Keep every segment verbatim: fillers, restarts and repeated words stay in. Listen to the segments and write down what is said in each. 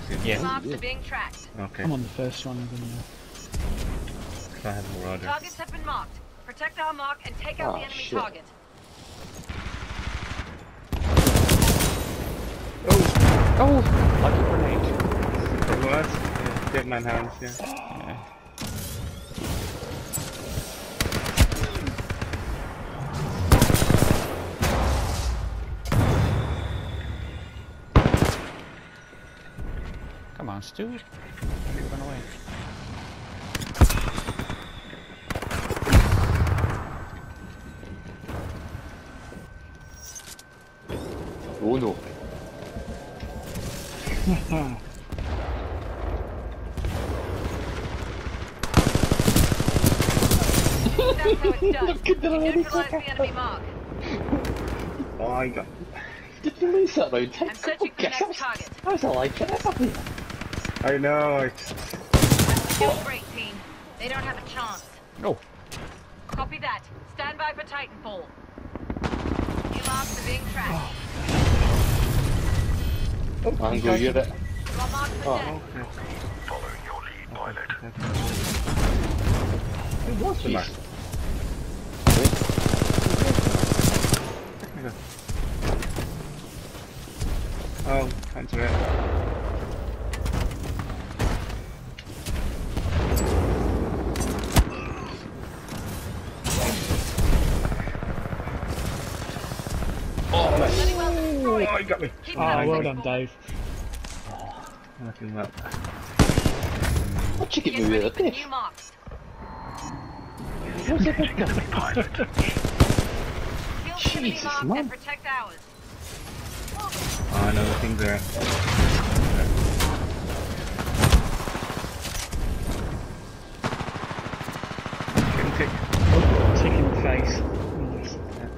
Yeah. Marks are being tracked. Okay. I'm on the first one. Again, I have a rudder. Targets have been marked. Protect our mark and take out Oh, the enemy shit. target. Oh! Oh! Lucky grenade. It was? Yeah, dead man hands, yeah. Yeah. Come on, Stu. You run away. Oh no. That's how it's done. Look at the You lady. neutralize the enemy mark. Oh, I got... Did you lose that round? I'm searching for the next target. How's that like forever? I know, I... Kill great team. They don't have a chance. Oh! Copy that. Stand by for Titanfall. New marks are being tracked. Oh, I'm gonna get it. You are marked for Oh, death. okay. Following your lead, pilot. Who was the man? Oh, cancel it. Bloody well destroyed. Oh, you got me. Keep Oh, them well at done, Dave. Looking well. What chicken Get movie ready is for this? new marks. What's it like? Pilot. Kill the enemy Jesus, mark man. and protect ours. Oh, no, the thing's there. Tick, tick. Oh, tick in the face. Nice.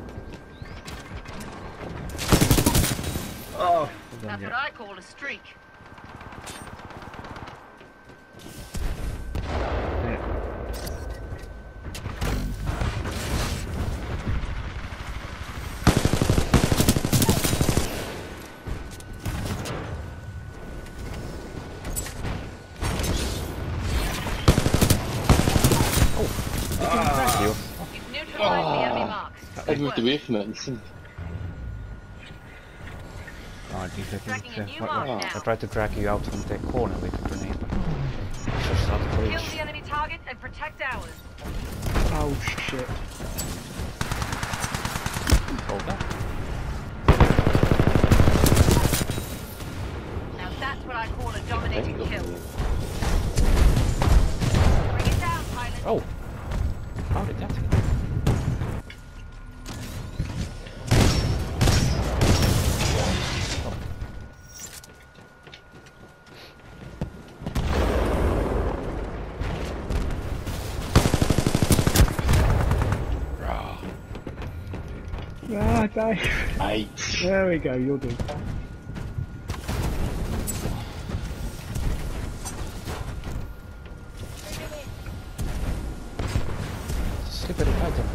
Oh, well That's done, what yeah. I call a streak. Yeah. Thank you. You've neutralized the enemy marks. I moved away from it and seen. Oh, geez, I think Tracking it's... a Uh, new what, mark what? now. I tried to drag you out from the corner with the grenade, but it's just out of Kill reach. the enemy target and protect ours. Oh shit. Hold that. Now that's what I call a dominating kill. Bring it down, pilot. Oh! How did that hit? Ah, Dave. Aye. There we go, you'll do. Slippery Titan.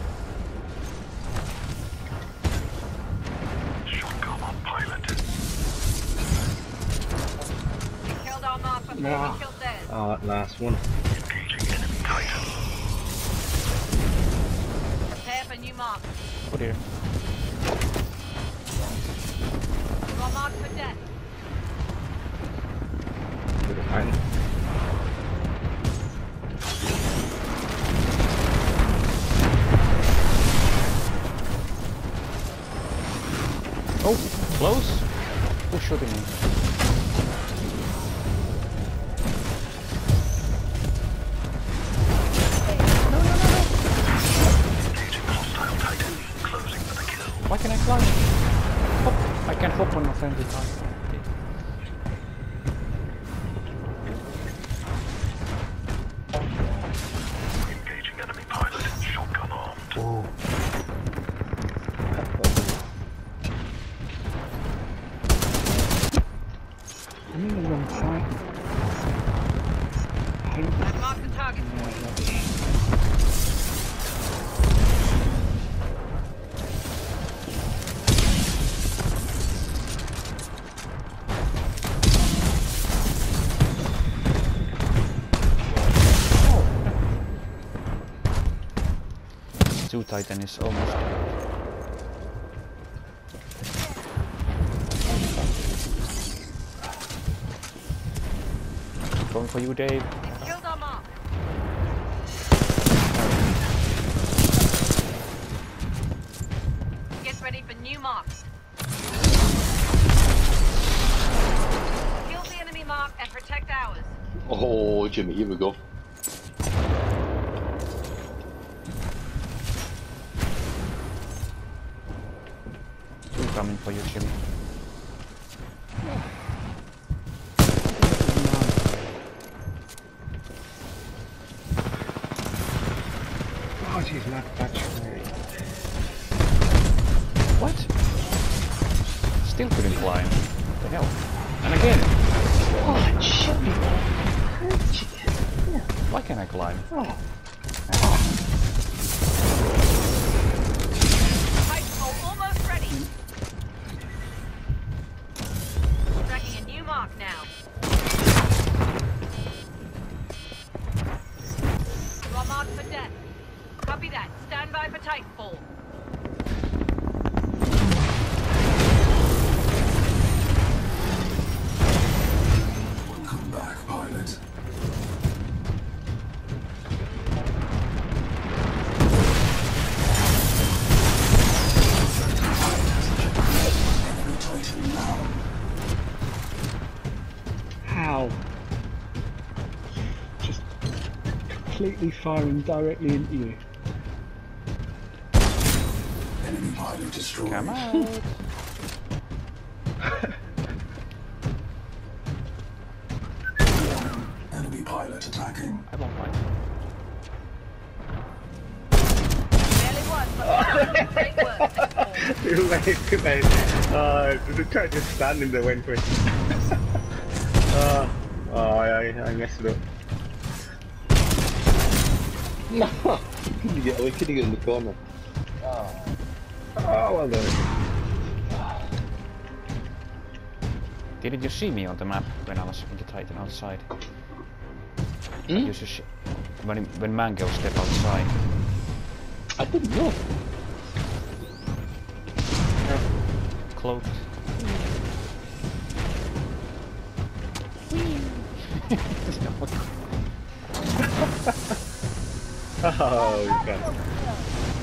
Shotgun on pilot. We killed our mark before Nah. we killed theirs. Oh, last one. Engaging enemy Titan. Prepare for new mark. Oh dear. You are marked for death. With a Titan. Oh! Close? Who's shooting me? Engaging hostile Titan. Closing for the kill. Why can I climb? Hop! I can hop on a friendly target. Engaging enemy pilot. Shotgun armed. Oh. I'm in the wrong side. I hate this. I've marked the target. Yeah, rubbish. Two Titan is almost dead. Going for you, Dave. They've killed our mark. Get ready for new marks. Kill the enemy mark and protect ours. Oh, Jimmy, here we go. Two coming for you, Jimmy. Oh, she's not touching me. What? Still couldn't climb. What the hell? And again! Oh, Jimmy. How did you get here? Why can't I climb? Oh. Titanfall almost ready. Tracking a new mark now. You are marked for death. Copy that. Stand by for Titanfall. Welcome back, pilot. Enemy Titan now. How? Just completely firing directly into you. Enemy pilot destroyed. Come out! Enemy pilot attacking. I won't mind. Barely won, but great work. Titanfall. Too late, too late. Uh, the guy just standing there waiting for it. uh, oh, I, I messed it up. No! Couldn't you get away? Couldn't you get in the corner? Oh, well done. Didn't you see me on the map when I was in the Titan outside? Hmm? I used to sh when, when Mango stepped outside. I didn't know. Cloaked. Oh, you can.